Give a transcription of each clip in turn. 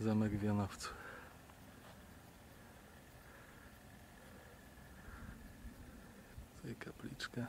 Zamek w Janowcu. Tutaj kapliczka.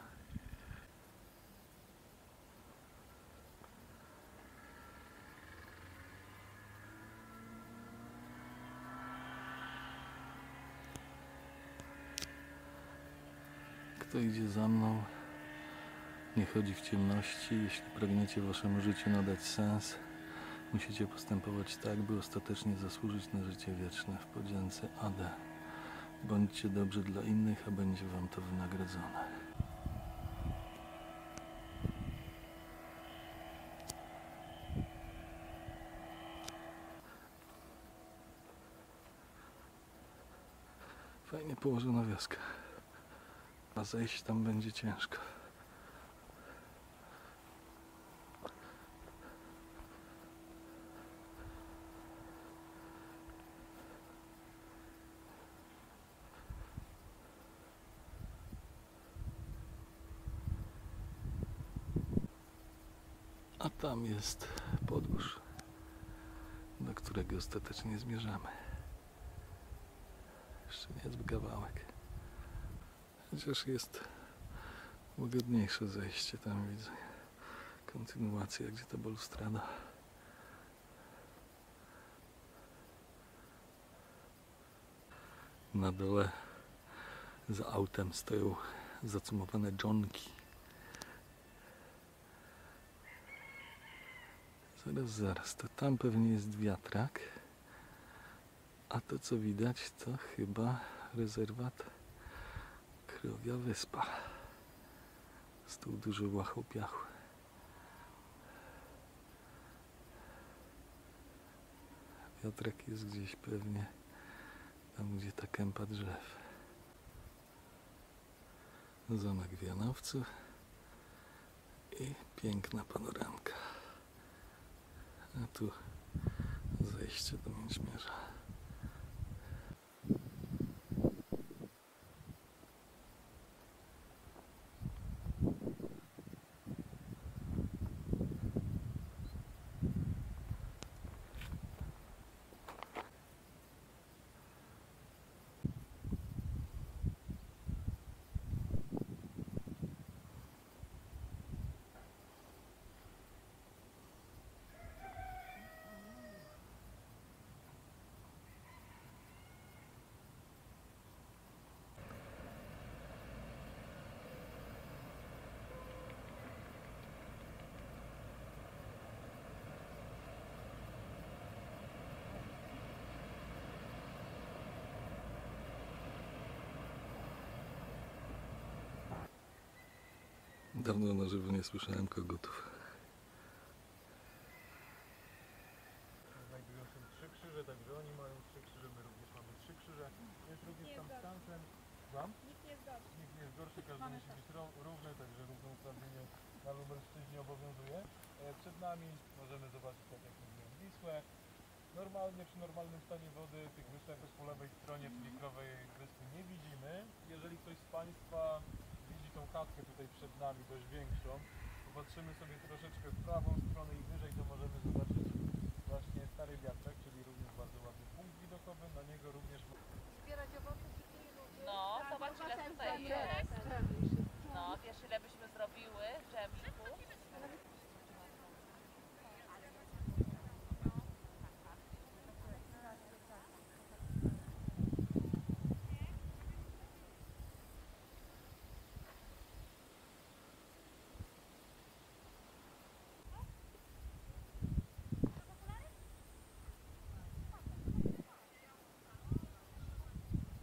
Kto idzie za mną, nie chodzi w ciemności. Jeśli pragniecie waszemu życiu nadać sens, musicie postępować tak, by ostatecznie zasłużyć na życie wieczne. W podzięce Ade. Bądźcie dobrzy dla innych, a będzie wam to wynagrodzone. Fajnie położona wioska. A zejść tam będzie ciężko. A tam jest podwórz, do którego ostatecznie zmierzamy. Jeszcze niezły kawałek. Chociaż jest łagodniejsze zejście, tam widzę kontynuację, gdzie ta balustrada. Na dole za autem stoją zacumowane dżonki. Zaraz, to tam pewnie jest wiatrak, a to co widać to chyba rezerwat Krowia Wyspa. Z tą dużą łachą piachu. Wiatrak jest gdzieś pewnie tam, gdzie ta kępa drzew. Zamek w Janowcu i piękna panoramka. A tu zejście do Mięczmierza. Dawno na żywo nie słyszałem kogutów. Znajdują się 3 krzyże, także oni mają 3 krzyże, my również mamy 3 krzyże. Jest również tam skansen. Nikt nie jest gorszy. Nikt nie jest gorszy, każdy musi być równy, także równouprawnienie na Lubelszczyźnie obowiązuje. Przed nami możemy zobaczyć, tak jak mówiłem, Wisłę. Normalnie, przy normalnym stanie wody tych występów po lewej stronie, czyli Krowej Wyspy, nie widzimy. Jeżeli ktoś z Państwa widzi tą chatkę tutaj przed nami, dość większą, popatrzymy sobie troszeczkę w prawą stronę i wyżej, to możemy zobaczyć właśnie Stary Wiatrak, czyli również bardzo ładny punkt widokowy, na niego również... Zbierać owoce i ludzie. No, zobacz ile tutaj jest.